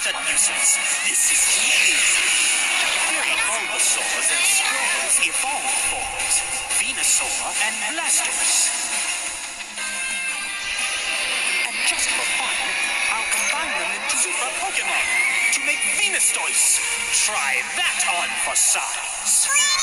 a nuisance. This is easy. Here are Bulbasaurs and Squirtles evolved forms, Venusaur and Blastoise. And just for fun, I'll combine them into Super Pokemon to make Venustoise. Try that on for size.